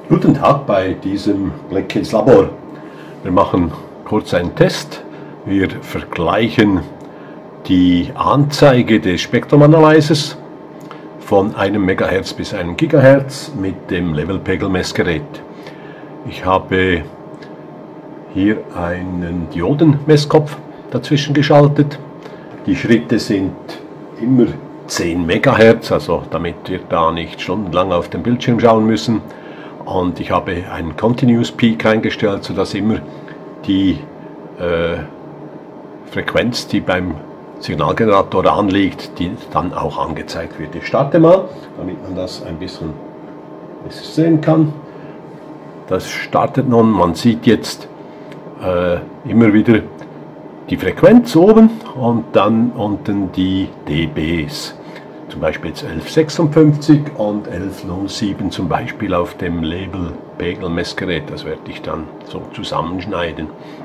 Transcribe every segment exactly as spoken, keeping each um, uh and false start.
Guten Tag bei diesem Blick ins Labor. Wir machen kurz einen Test. Wir vergleichen die Anzeige des Spektrumanalysers von einem Megahertz bis einem Gigahertz mit dem Levelpegelmessgerät. Ich habe hier einen Diodenmesskopf dazwischen geschaltet. Die Schritte sind immer zehn Megahertz, also damit wir da nicht stundenlang auf den Bildschirm schauen müssen. Und ich habe einen Continuous Peak eingestellt, sodass immer die äh, Frequenz, die beim Signalgenerator anliegt, die dann auch angezeigt wird. Ich starte mal, damit man das ein bisschen besser sehen kann. Das startet nun, man sieht jetzt äh, immer wieder die Frequenz oben und dann unten die dBs. Zum Beispiel jetzt elf sechsundfünfzig und elf null sieben zum Beispiel auf dem Levelpegelmessgerät. Das werde ich dann so zusammenschneiden.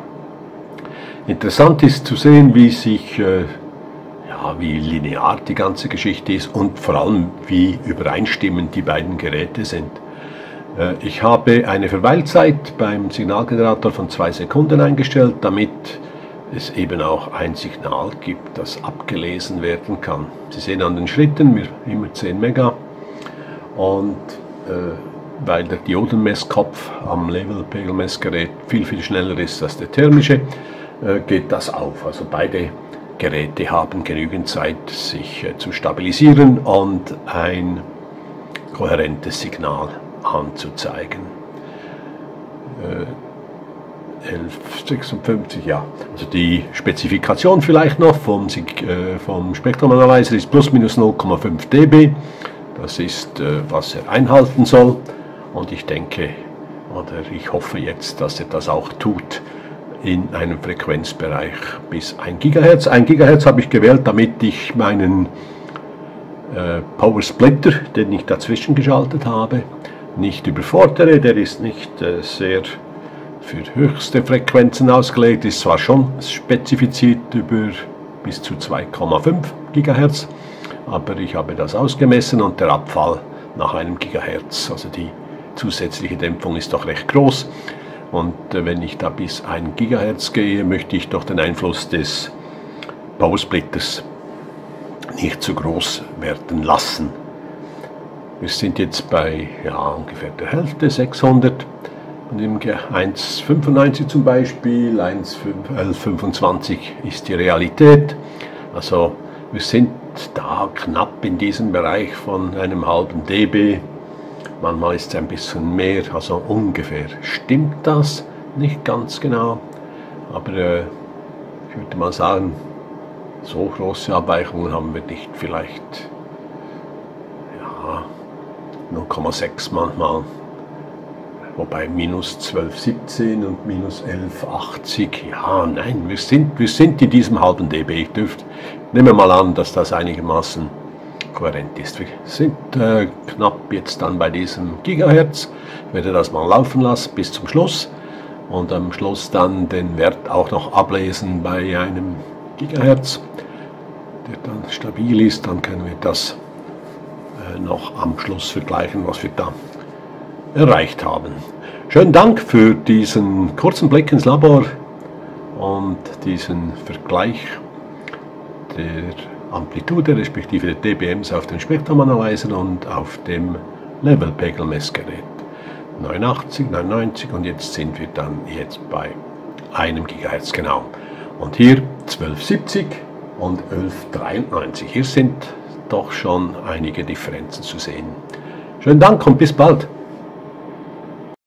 Interessant ist zu sehen, wie sich, äh, ja, wie linear die ganze Geschichte ist und vor allem, wie übereinstimmend die beiden Geräte sind. Äh, ich habe eine Verweilzeit beim Signalgenerator von zwei Sekunden eingestellt, damit es eben auch ein Signal gibt, das abgelesen werden kann. Sie sehen an den Schritten, wir immer zehn Mega, und äh, weil der Diodenmesskopf am Levelpegelmessgerät viel, viel schneller ist als der thermische, äh, geht das auf. Also beide Geräte haben genügend Zeit, sich äh, zu stabilisieren und ein kohärentes Signal anzuzeigen. Äh, elf sechsundfünfzig, ja. Also die Spezifikation vielleicht noch vom, äh, vom Spektrumanalyzer ist plus minus null Komma fünf dB. Das ist, äh, was er einhalten soll. Und ich denke, oder ich hoffe jetzt, dass er das auch tut in einem Frequenzbereich bis ein Gigahertz. ein Gigahertz habe ich gewählt, damit ich meinen äh, Power Splitter, den ich dazwischen geschaltet habe, nicht überfordere. Der ist nicht äh, sehr für höchste Frequenzen ausgelegt, ist zwar schon spezifiziert über bis zu zwei Komma fünf Gigahertz, aber ich habe das ausgemessen und der Abfall nach einem Gigahertz, also die zusätzliche Dämpfung ist doch recht groß. Und äh, wenn ich da bis ein Gigahertz gehe, möchte ich doch den Einfluss des Powersplitters nicht zu groß werden lassen. Wir sind jetzt bei, ja, ungefähr der Hälfte, sechshundert. Und im eins Komma fünfundneunzig zum Beispiel, eins Komma elf fünfundzwanzig ist die Realität. Also wir sind da knapp in diesem Bereich von einem halben dB. Manchmal ist es ein bisschen mehr, also ungefähr stimmt das, nicht ganz genau. Aber äh, ich würde mal sagen, so große Abweichungen haben wir nicht, vielleicht ja, null Komma sechs manchmal. Wobei minus zwölf siebzehn und minus elf achtzig, ja, nein, wir sind, wir sind in diesem halben dB. Ich dürfte, nehmen wir mal an, dass das einigermaßen kohärent ist. Wir sind äh, knapp jetzt dann bei diesem Gigahertz. Ich werde das mal laufen lassen bis zum Schluss und am Schluss dann den Wert auch noch ablesen bei einem Gigahertz, der dann stabil ist. Dann können wir das äh, noch am Schluss vergleichen, was wir da erreicht haben. Schönen Dank für diesen kurzen Blick ins Labor und diesen Vergleich der Amplitude respektive der dBms auf dem Spektrumanalyzer und auf dem Levelpegelmessgerät. neunundachtzig, neunundneunzig und jetzt sind wir dann jetzt bei einem Gigahertz genau. Und hier zwölf siebzig und elf dreiundneunzig. Hier sind doch schon einige Differenzen zu sehen. Schönen Dank und bis bald.